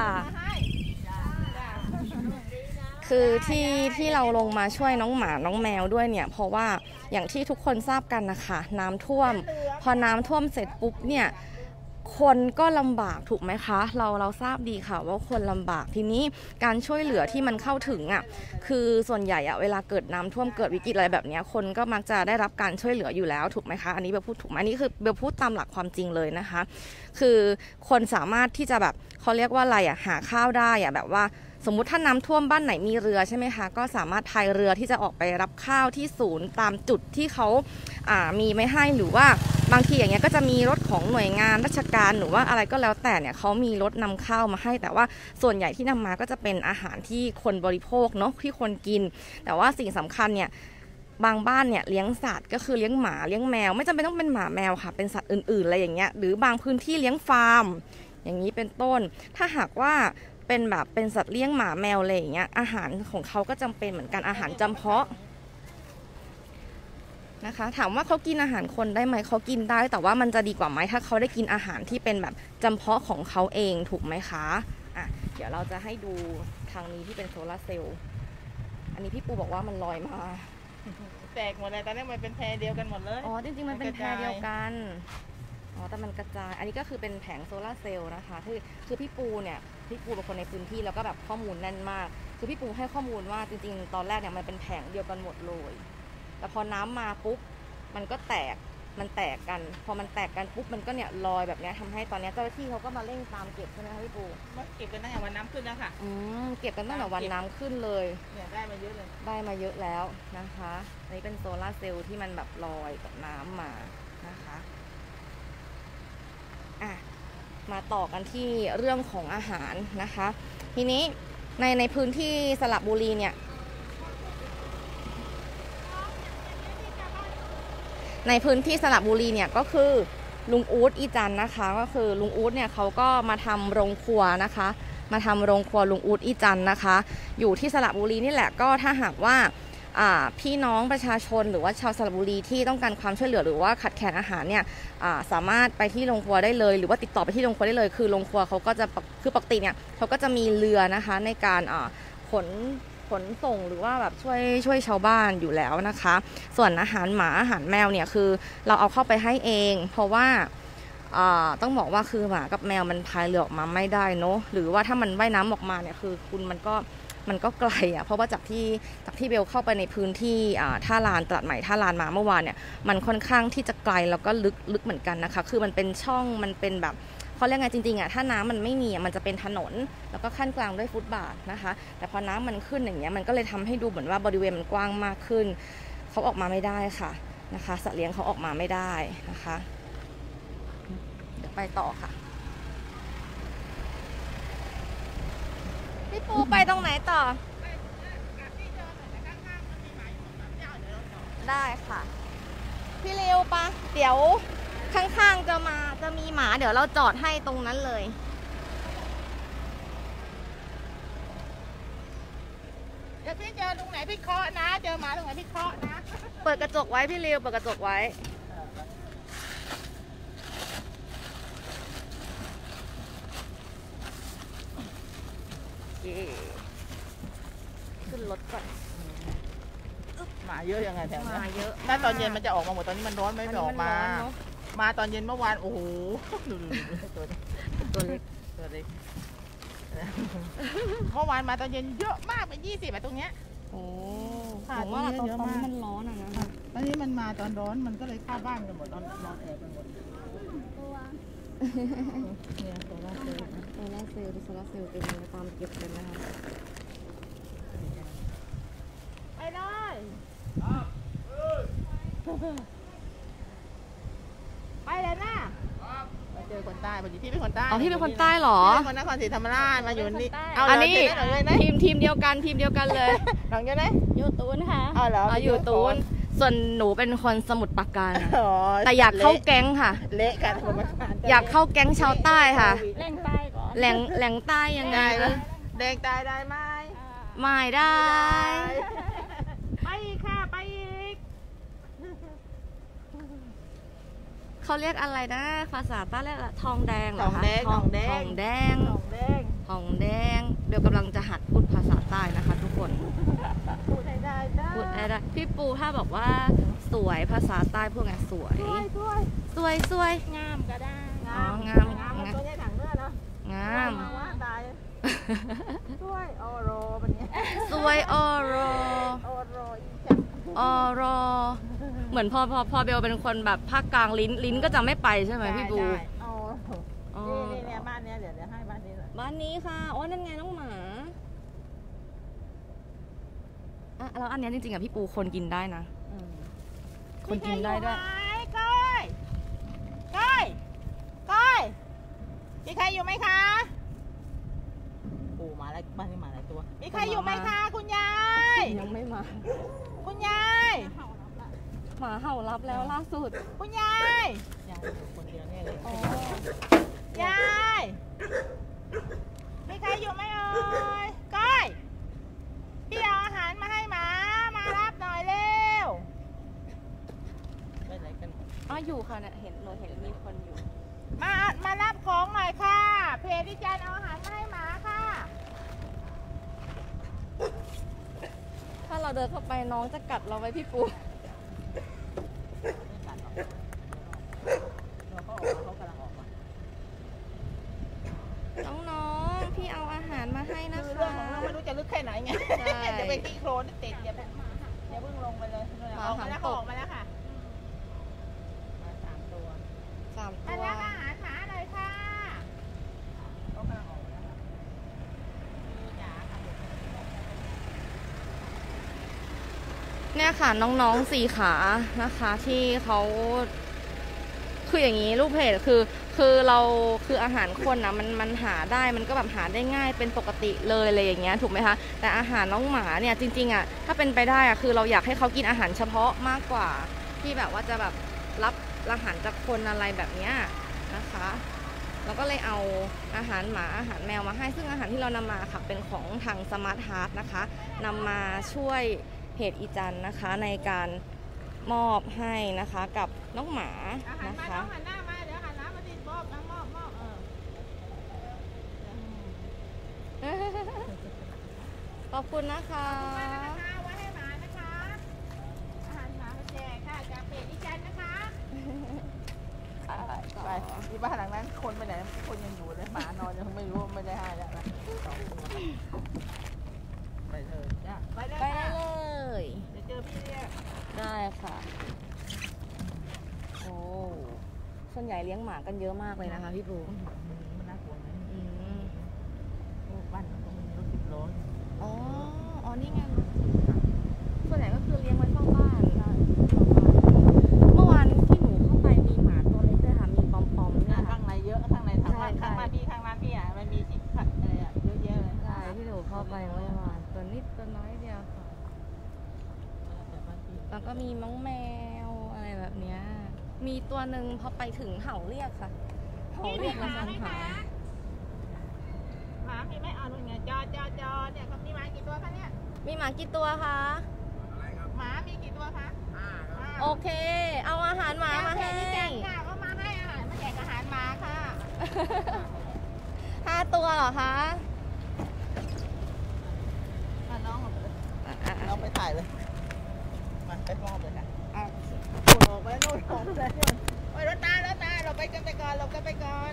คือที่ที่เราลงมาช่วยน้องหมาน้องแมวด้วยเนี่ยเพราะว่าอย่างที่ทุกคนทราบกันนะคะน้ำท่วม พอน้ำท่วมเสร็จปุ๊บเนี่ยคนก็ลำบากถูกไหมคะเราเราทราบดีค่ะว่าคนลำบากทีนี้การช่วยเหลือที่มันเข้าถึงอ่ะคือส่วนใหญ่อ่ะเวลาเกิดน้ำท่วมเกิดวิกฤตอะไรแบบนี้คนก็มักจะได้รับการช่วยเหลืออยู่แล้วถูกไหมคะอันนี้เบลพูดถูกไหมอันนี้คือเบลพูดตามหลักความจริงเลยนะคะ คือคนสามารถที่จะแบบเขาเรียกว่าอะไรอ่ะหาข้าวได้อ่ะแบบว่าสมมุติถ้าน้ำท่วมบ้านไหนมีเรือใช่ไหมคะก็สามารถพายเรือที่จะออกไปรับข้าวที่ศูนย์ตามจุดที่เขาอ่ามีไม่ให้หรือว่าบางทีอย่างเงี้ยก็จะมีรถของหน่วยงานราชการหรือว่าอะไรก็แล้วแต่เนี่ยเขามีรถนำข้าวมาให้แต่ว่าส่วนใหญ่ที่นำมาก็จะเป็นอาหารที่คนบริโภคเนาะที่คนกินแต่ว่าสิ่งสำคัญเนี่ยบางบ้านเนี่ยเลี้ยงสัตว์ก็คือเลี้ยงหมาเลี้ยงแมวไม่จำเป็นต้องเป็นหมาแมวค่ะเป็นสัตว์อื่นๆอะไรอย่างเงี้ยหรือบางพื้นที่เลี้ยงฟาร์มอย่างนี้เป็นต้นถ้าหากว่าเป็นแบบเป็นสัตว์เลี้ยงหมาแมวอะไรอย่างเงี้ยอาหารของเขาก็จำเป็นเหมือนกันอาหารจำเพาะนะคะถามว่าเขากินอาหารคนได้ไหมเขากินได้แต่ว่ามันจะดีกว่าไหมถ้าเขาได้กินอาหารที่เป็นแบบจำเพาะของเขาเองถูกไหมคะอ่ะเดี๋ยวเราจะให้ดูทางนี้ที่เป็นโซลาร์เซลล์อันนี้พี่ปูบอกว่ามันลอยมาแตกหมดเลยตอนนี้มันเป็นแพรเดียวกันหมดเลยอ๋อจริงๆมันเป็นแพรเดียวกันอ๋อแต่มันกระจายอันนี้ก็คือเป็นแผงโซลาร์เซลล์นะคะคือคือพี่ปูเนี่ยพี่ปูเป็นคนในพื้นที่แล้วก็แบบข้อมูลแน่นมากคือพี่ปูให้ข้อมูลว่าจริงๆตอนแรกเนี่ยมันเป็นแผงเดียวกันหมดเลยแต่พอน้ำมาปุ๊บมันก็แตกมันแตกกันพอมันแตกกันปุ๊บมันก็เนี่ยลอยแบบนี้ทำให้ตอนนี้เจ้าหน้าที่เขาก็มาเร่งตามเก็บใช่ไหมคะพี่ปูเก็บกันตั้งแต่วันน้ำขึ้นแล้วค่ะอืมเก็บกันตั้งแต่วันน้ำขึ้นเลยเนี่ยได้มาเยอะเลยได้มาเยอะแล้วนะคะอันนี้เป็นโซลาร์เซลล์ที่มันแบบลอยกับน้ำมานะคะอ่ะมาต่อกันที่เรื่องของอาหารนะคะทีนี้ในในพื้นที่สระบุรีเนี่ยในพื้นที่สระบุรีเนี่ยก็คือลุงอู๊ดอีจันนะคะก็คือลุงอู๊ดเนี่ยเขาก็มาทำโรงครัวนะคะมาทำโรงครัวลุงอู๊ดอีจันนะคะอยู่ที่สระบุรีนี่แหละก็ถ้าหากว่าพี่น้องประชาชนหรือว่าชาวสระบุรีที่ต้องการความช่วยเหลือหรือว่าขาดแคลนอาหารเนี่ยสามารถไปที่โรงครัวได้เลยหรือว่าติดต่อไปที่โรงครัวได้เลยคือโรงครัวเขาก็จะคือปกติเนี่ยเขาก็จะมีเรือนะคะในการขนขนส่งหรือว่าแบบช่วยช่วยชาวบ้านอยู่แล้วนะคะส่วนอาหารหมาอาหารแมวเนี่ยคือเราเอาเข้าไปให้เองเพราะว่าต้องบอกว่าคือหมากับแมวมันพายเรือออกมาไม่ได้เนาะหรือว่าถ้ามันว่ายน้ำออกมาเนี่ยคือคุณมันก็มันก็ไกลอ่ะเพราะว่าจากที่จากที่เบลเข้าไปในพื้นที่ท่าลานตลาดใหม่ท่าลานมาเมื่อวานเนี่ยมันค่อนข้างที่จะไกลแล้วก็ลึกลึกเหมือนกันนะคะคือมันเป็นช่องมันเป็นแบบเขาเรียกไงจริงๆอ่ะถ้าน้ำมันไม่มีมันจะเป็นถนนแล้วก็ขั้นกลางด้วยฟุตบาทนะคะแต่พอน้ำมันขึ้นอย่างเงี้ยมันก็เลยทำให้ดูเหมือนว่าบริเวณมันกว้างมากขึ้นเขาออกมาไม่ได้ค่ะนะคะสัตว์เลี้ยงเขาออกมาไม่ได้นะคะเดี๋ยวไปต่อค่ะพี่ปูไปตรงไหนต่อได้ค่ะพี่เร็วปะเดี๋ยวข้างๆจะมาจะมีหมาเดี๋ยวเราจอดให้ตรงนั้นเลยเดี๋ยวพี่เจอตรงไหนพี่เคาะนะเจอหมาตรงไหนพี่เคาะนะเปิดกระจกไว้พี่เร็วเปิดกระจกไว้ขึ้นรถก่อนหมาเยอะยังไงแถวนี้มาเยอะถ้าตอนเย็นมันจะออกมาหมดตอนนี้มันร้อนไม่ออกมามาตอนเย็นเมื่อวานโอ้โหตัวตัวเล็กตัวเล็กเมื่อวานมาตอนเย็นเยอะมากเป็นยี่สิบอะตรงเนี้ยโอ้ผมว่าตอนนี้มันร้อนอะนะคะตอนนี้มันมาตอนร้อนมันก็เลยเข้าบ้านกันหมดตอนนอนแอบกันหมดตัวเนี่ยโซล่าเซลล์โซล่าเซลล์โซล่าเซลล์เป็นตามเก็บกันนะคะไปได้ไปเลยนะมาเจอคนใต้พอดีพี่เป็นคนใต้อ๋อพี่เป็นคนใต้หรอพี่เป็นคนนครศรีธรรมราชมาอยู่นี่อันนี้ทีมทีมเดียวกันทีมเดียวกันเลยหลังจากไหนอยู่ตูนค่ะอ๋อเหรออยู่ตูนส่วนหนูเป็นคนสมุทรปราการแต่อยากเข้าแก๊งค่ะเละกันอยากเข้าแก๊งชาวใต้ค่ะแหล่งใต้ก่อนแหล่งแหล่งใต้ยังไงแดงตายได้ไหมไม่ได้ไปอีกค่ะไปอีกเขาเรียกอะไรนะภาษาใต้เรียกทองแดงเหรอคะทองแดงทองแดงทองแดงทองแดงเดี๋ยวกำลังจะหัดพูดภาษาใต้นะคะทุกคนพูดได้ได้พูดได้พี่ปูถ้าบอกว่าสวยภาษาใต้พวกไงสวยสวยสวยสวยงามก็ได้อ๋องามงามตัวใหญ่ถังเนื้อเนาะงามว่าตายสวยออโรแบบนี้สวยออโรออโรออโรเหมือนพอพอพอเบลเป็นคนแบบภาคกลางลิ้นลิ้นก็จะไม่ไปใช่ไหมพี่ปูอ๋อนี่เนี่ยบ้านเนี้ยเดี๋ยวเดี๋ยวให้บ้านนี้เลยบ้านนี้ค่ะอ๋อนั่นไงน้องหมาอ่ะแล้วอันนี้จริงๆอ่ะพี่ปูคนกินได้นะคนกินได้ด้วยก้อยก้อยก้อยมีใครอยู่ไหมคะโอ้มาแล้วบ้านนี้มาหลายตัวมีใครอยู่ไหมคะคุณยายยังไม่มาคุณยายหมาเห่ารับแล้วล่าสุดคุณยายยายอยู่คนเดียวเนี่ยเลยยายมีใครอยู่ไหมเอ่ยก้อยพี่เอาอาหารมาให้หมามารับหน่อยเร็วไปไหนกันอ๋ออยู่ค่ะเนี่ยเห็นหนูเห็นมีคนอยู่มามารับของหน่อยค่ะเพจดิจันเอาอาหารมาให้หมาค่ะถ้าเราเดินเข้าไปน้องจะกัดเราไว้พี่ปูน้องๆพี่เอาอาหารมาให้นะคะคือเรื่องของเราไม่รู้จะลึกแค่ไหนไงจะไปที่โคลนติดอย่าไปอย่าเพิ่งลงไปเลยออกมาแล้วออกมาแล้วค่ะมาสามตัวสามตัวมารับอาหารหมาเลยค่ะเขากำลังออกมาแล้วค่ะเนี่ยค่ะน้องๆสี่ขานะคะที่เขาคืออย่างนี้ลูกเพจคือคือเราคืออาหารคนนะมันมันหาได้มันก็แบบหาได้ง่ายเป็นปกติเลยอะไรอย่างเงี้ยถูกไหมคะแต่อาหารน้องหมาเนี่ยจริงๆอ่ะถ้าเป็นไปได้อ่ะคือเราอยากให้เขากินอาหารเฉพาะมากกว่าที่แบบว่าจะแบบรับอาหารจากคนอะไรแบบเนี้ยนะคะเราก็เลยเอาอาหารหมาอาหารแมวมาให้ซึ่งอาหารที่เรานำมาค่ะเป็นของทางสมาร์ทฮาร์ทนะคะนำมาช่วยเพจอีจันนะคะในการมอบให้นะคะกับน้องหมานะคะขอบคุณนะคะไว้ให้หมานะคะอาหารหมาแจกค่ะจากเพจดิจันนะคะไปที่บ้านหลังนั้นคนไปไหนคนยังอยู่เลยหมานอนยังไม่รู้ไม่ได้ให้แล้วนะไปเลยจ้ะไปเลยเดี๋ยวเจอพี่เรียกได้ค่ะโอ้ส่วนใหญ่เลี้ยงหมากันเยอะมากเลยนะคะพี่ปูมันน่ากลัวไหมอืมบ้านมันก็มีรถสิบล้ออ๋ออ๋อนี่ไงส่วนใหญ่ก็คือเลี้ยงไว้เฝ้าบ้านเมื่อวานที่หนูเข้าไปมีหมาตัวเล็กด้วยค่ะมีปอมปอมเนี่ยข้างในเยอะข้างในข้างบ้านข้างบ้านพี่ข้างบ้านพี่อ่ะมันมีที่ผัดอะไรอ่ะเยอะแยะเลยใช่ที่หนูเข้าไปเมื่อวานตัวนิดตัวน้อยเดียวค่ะแล้วก็มีน้องแมวอะไรแบบเนี้ยมีตัวหนึ่งพอไปถึงเห่าเรียกค่ะเห่าเรียกมาสั่งหาหมามีไม่เอาหน่อยไงจอจอจอเนี่ยเขามีหมากี่ตัวคะเนี่ยมีหมากี่ตัวคะหมามีกี่ตัวคะโอเคเอาอาหารหมามาให้ค่ะก็มาให้อาหารมาแจกอาหารหมาค่ะห้าตัวเหรอคะน้องน้องไปถ่ายเลยมาไปมอบเลยค่ะอ่ะออกไปโน่นออกไปโน่นโอ้ยรถตายรถตายเราไปกันไปก่อนเรากันไปก่อน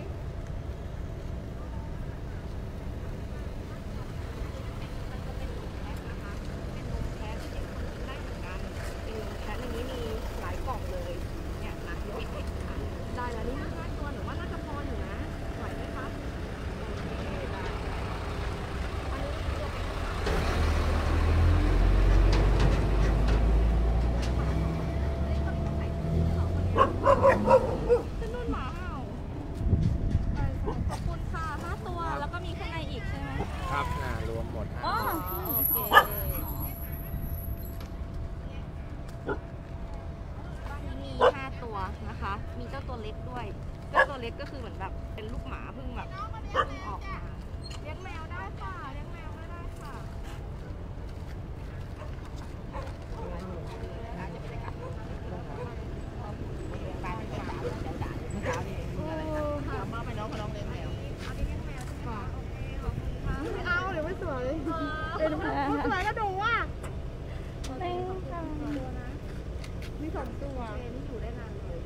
ได้แล้วนี่ห้าตัวหนูว่าน่าจะพออยู่นะไหวไหมครับเป็นนุ่นหมาเห่าขอบคุณค่ะห้าตัวแล้วก็มีข้างในอีกใช่ไหมครับน่ารวมหมดอ๋อโอเคมีห้าตัวนะคะมีเจ้าตัวเล็กด้วยเจ้าตัวเล็กก็คือเหมือนแบบเป็นลูกหมาเพิ่งแบบเพิ่งออกมาเลี้ยงแมวได้ค่ะเลี้ยงแมวได้ค่ะมาไปน้องเขาน้องเลี้ยงแมวเอาเดี๋ยวไม่สวยเป็นแผลสวยก็ดูว่าเต็งค่ะมีสองตัวนี่อยู่ได้นานเลย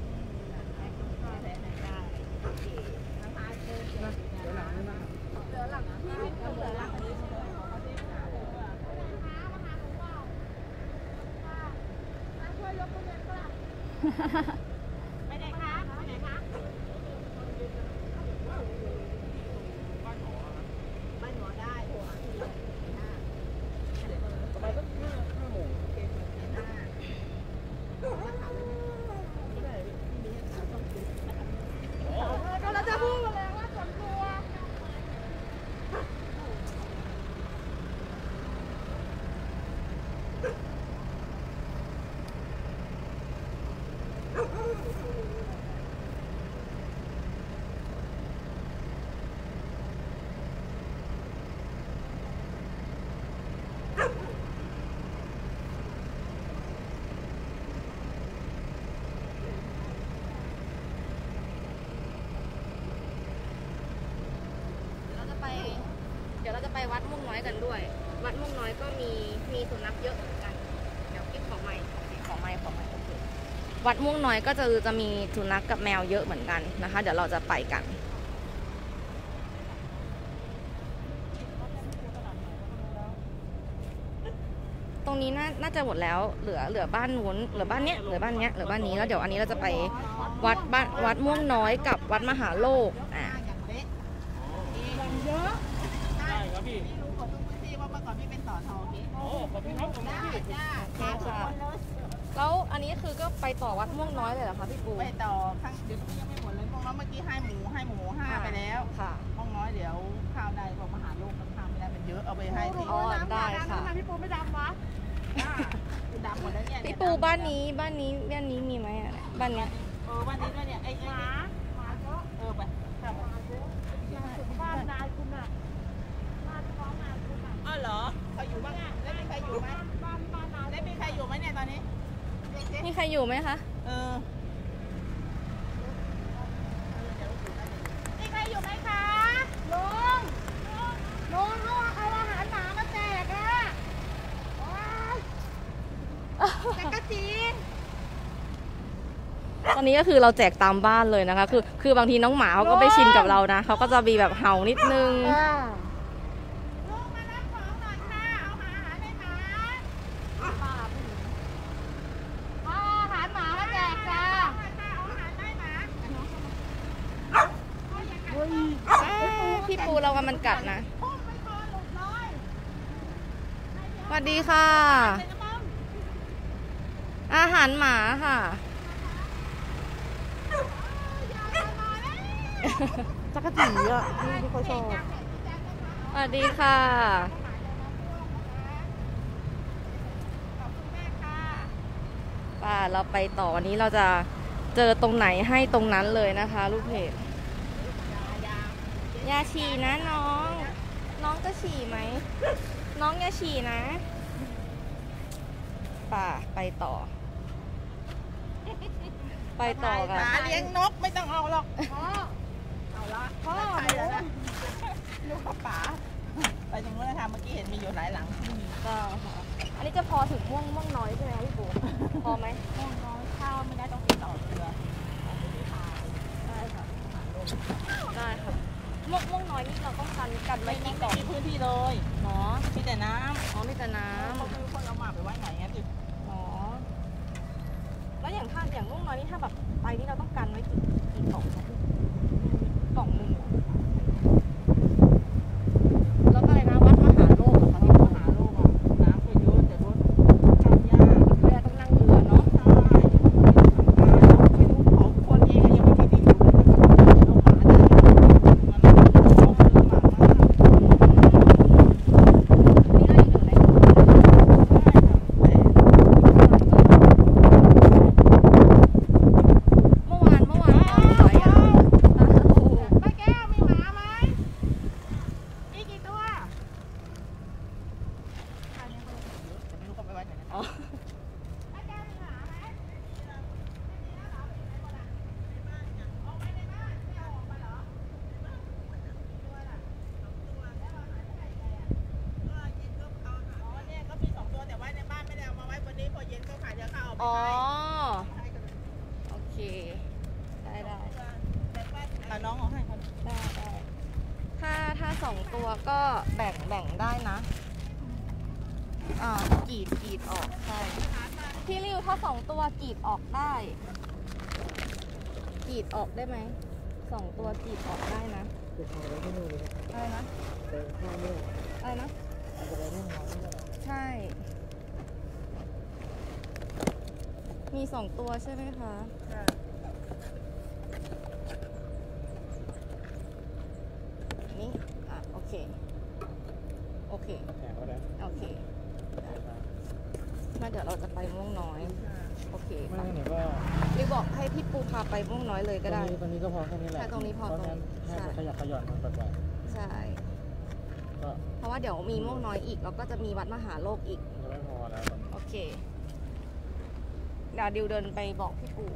เดี๋ยวหลังไม่มาเดี๋ยวหลังที่ไม่เดี๋ยวหลังนี้ช่วยยกตัวเงินก็ไปไหนคะไปไหนคะบ้านหมอบ้านหมอได้หัวไปก็ห้าห้าโมงเราจะพูดกันแล้วว่าสวนตัวอยกันด้วย วัดม่วงน้อยก็มีมีสุนัขเยอะเหมือนกันเดี๋ยวพี่ขอไมค์ขอไมค์ขอไมค์โอเควัดม่วงน้อยก็จะจะมีสุนัขกับแมวเยอะเหมือนกันนะคะ เดี๋ยวเราจะไปกันตรงนี้น่าน่าจะหมดแล้วเหลือเหลือบ้านนู้นเหลือบ้านเนี้ยเหลือบ้านเนี้ยเหลือบ้านนี้แล้วเดี๋ยวอันนี้เราจะไปวัดบ้านวัดม่วงน้อยกับวัดมหาโลกอ่ะเยอะได้ครับพี่พี่รู้หมดทุกพื้นที่ว่าเมื่อก่อนพี่เป็นต่อทองนี้โอ้ขอบคุณครับผมได้จ้าโอเคค่ะแล้วอันนี้คือก็ไปต่อวัดม่วงน้อยเลยเหรอคะพี่ปูไปต่อข้างเดี๋ยวพี่ยังไม่หมดเลยพวกน้องเมื่อกี้ให้หมูให้หมูห้าไปแล้วค่ะห้องน้อยเดี๋ยวข้าวได้บอกมาหาลูกมันข้าวไม่ได้มันเยอะเอาไปให้ที่อ๋อได้ค่ะทำไมพี่ปูไม่ดำวะดำหมดแล้วเนี่ยพี่ปูบ้านนี้บ้านนี้บ้านนี้มีไหมอะบ้านเนี้ยเออวันนี้ด้วยเนี่ยไอ้ไอ้หมาหมาเยอะเออไปข้าวไปบ้านนายคุณอ่ะบ้านท้องนายคุณอ่ะอ๋อเหรอเขาอยู่บ้างแล้วมีใครอยู่ไหมบ้านบ้านนายแล้วมีใครอยู่ไหมเนี่ยตอนนี้เด็กมีใครอยู่ไหมคะๆเออมีใครอยู่ไหมคะลุงลุงลุงเอาอาหารหมามาแจกอ่ะว้ายแจกกระจีนตอนนี้ก็คือเราแจกตามบ้านเลยนะคะ คือคือบางทีน้องหมาเขาก็ไม่ชินกับเรานะเขาก็จะมีแบบเห่านิดนึงลุงมารับของหน่อยค่ะเอาอาหารให้หมาเอาอาหารหมามาแจกจ้าเอาอาหารให้หมาพี่ปูเรากำลังกัดนะพุ่งไปคอหลุดเลยสวัสดีค่ะ อาหารหมาค่ะจักรจีอ่ะที่เขาชอบสวัสดีค่ะป่าเราไปต่อวันนี้เราจะเจอตรงไหนให้ตรงนั้นเลยนะคะลูกเพจอย่าฉี่นะน้อง น้องจะฉี่ไหม น้องอย่าฉี่นะป่าไปต่อ ไปต่อกันหาเลี้ยงนกไม่ต้องเอาหรอกพ่อเอาละพ่อใช่แล้วนะลูกกับป๋าไปตรงนู้นนะคะเมื่อกี้เห็นมีอยู่หลายหลังก็ค่ะอันนี้จะพอถึงม่วงม่วงน้อยใช่ไหมพี่ปูพอไหมห้องน้อยข้าวไม่ได้ต้องติดต่อเรือได้ค่ะได้ค่ะม่วงม่วงน้อยนี่เราต้องกันกันไว้ไม่ที่มีกล่องมีพื้นที่เลยเนาะมีแต่น้อ๋อมีแต่น้ำเขาคือคนเอาหมาไปไว้ไหนงั้นสิำอ๋อแล้วอย่างถ้าอย่างม่วงน้อยนี่ถ้าแบบไปนี่เราต้องกันไว้กี่กี่กล่องคะพี่กล่องหนึ่งเหรอแล้วก็อะไรนะวัดมหาโลกเหรอคะพี่มปูหาโลกอ่ะน้ำก็เยอะแต่รถข้ามยากเรือต้องนั่งเรือเนาะใช่ไม่รู้ของคนเองยังไม่มีที่อยู่เลยถ้าเกิดเอาหมาได้มันต้องเอาหมามานี่เราอยู่ในเมื่อวานเมื่อวานตอนสายอ่ะป้าแก้วมีหมาไหมมีกี่ตัวแต่ไม่รู้เขาไปไว้ไหนนะอ๋อป้าแก้วมีหมาไหมอ๋อเนี่ยก็มีสองตัวแต่ไว้ในบ้านไม่ได้เอามาไว้วันนี้พอเย็นก็ขายเดี๋ยวเขาเอาไปอ๋อให้โอเค ได้ได้เอาน้องเอาให้เขาได้ได้ถ้าถ้าสองตัวก็แบ่งแบ่งได้นะ อ่ากรีดกรีดออกใช่พี่ริวถ้าสองตัวกรีดออกได้กรีดออกได้ไหมสองตัวกรีดออกได้นะจะพาไปที่นู่นเลยอะไรนะไปข้าวเนี่ยอะไรนะจะไปนั่งร้านนี่แหละใช่ มีสองตัวใช่ไหมคะ นี่ อ่ะ โอเค โอเคแถวแล้วโอเคงั้นเดี๋ยวเราจะไปม่วงน้อย โอเคไม่ค่ะงั้นหนูก็รีบบอกให้พี่ปูพาไปม่วงน้อยเลยตก็รงได้นี้ตรงนี้ก็พอแค่นี้แหละใช่ตรงนี้พอเพราะงั้นใช่ให้ขยับขย่อนมันบ่อยใช่ๆก็เพราะว่าเดี๋ยวมีม่วงน้อยอีก แล้วก็จะมีวัดมหาโลกอีกจะไม่พอแล้วตอนนี้โอเค เดี๋ยวดิวเดินไปบอกพี่ปู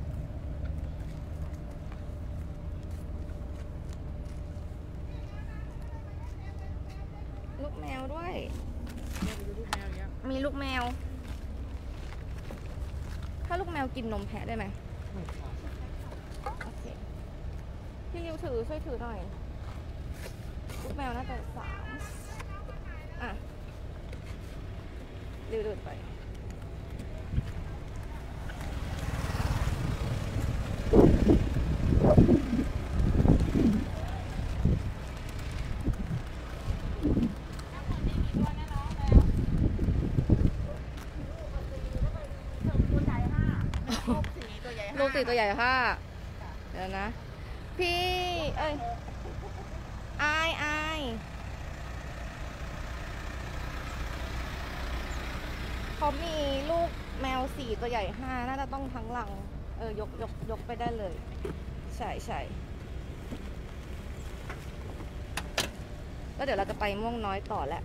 ลูกแมววด้วย มีลูกแมว ถ้าลูกแมวกินนมแพะได้ไหมโอเคพี่ริวถือช่วยถือหน่อย ลูกแมวน่าจะสามอ่ะริวดูดไปลูกสี่ตัวใหญ่ห้าเดี๋ยวนะ พี่ เอ้ยอายอายเขามีลูกแมวสี่ตัวใหญ่ห้าน่าจะต้องทั้งหลัง เออยกยกยกไปได้เลย ใช่ใช่แล้วเดี๋ยวเราจะไปม่วงน้อยต่อแล้ว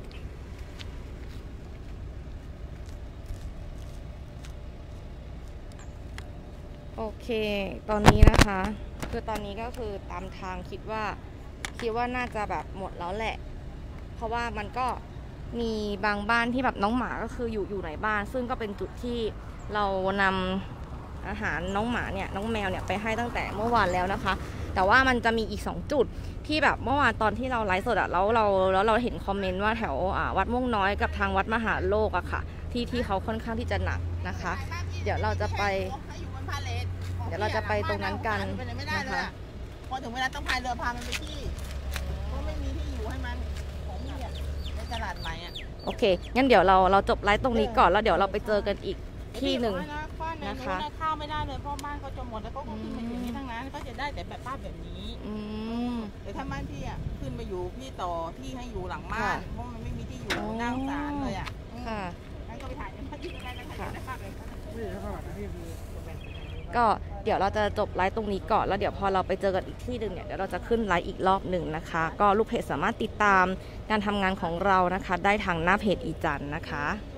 โอเค ตอนนี้นะคะ คือตอนนี้ก็คือตามทางคิดว่าคิดว่าน่าจะแบบหมดแล้วแหละ เพราะว่ามันก็มีบางบ้านที่แบบน้องหมาก็คืออยู่อยู่ในบ้าน ซึ่งก็เป็นจุดที่เรานำอาหารน้องหมาเนี่ยน้องแมวเนี่ยไปให้ตั้งแต่เมื่อวานแล้วนะคะ แต่ว่ามันจะมีอีกสองจุดที่แบบเมื่อวานตอนที่เราไลฟ์สดอะแล้วเราแล้วเราเห็นคอมเมนต์ว่าแถววัดม่วงน้อยกับทางวัดมหาโลกอะค่ะที่ที่เขาค่อนข้างที่จะหนักนะคะ เดี๋ยวเราจะไปเดี๋ยวเราจะไปตรงนั้นกันนะคะพอถึงเวลาต้องพายเรือพามันไปที่เพราะไม่มีที่อยู่ให้มันของมีอ่ะในตลาดใหม่อ่ะโอเคงั้นเดี๋ยวเราเราจบไลฟ์ตรงนี้ก่อนแล้วเดี๋ยวเราไปเจอกันอีกที่หนึ่งนะคะข้าวไม่ได้เลยเพราะบ้านเขาจะหมดแล้วก็ขึ้นมาอย่างนี้ทั้งนั้นก็จะได้แต่แบบบ้านแบบนี้แต่ถ้าบ้านพี่อ่ะขึ้นมาอยู่พี่ต่อที่ให้อยู่หลังบ้านเพราะมันไม่มีที่อยู่นั่งศาลเลยอ่ะค่ะงั้นก็ไปถ่ายในบ้านที่ได้แล้วถ่ายได้ภาพเลยก็เดี๋ยวเราจะจบไลฟ์ตรงนี้ก่อนแล้วเดี๋ยวพอเราไปเจอกันอีกที่หนึ่งเนี่ยเดี๋ยวเราจะขึ้นไลฟ์อีกรอบหนึ่งนะคะก็ลูกเพจสามารถติดตามการทำงานของเรานะคะได้ทางหน้าเพจอีจันนะคะ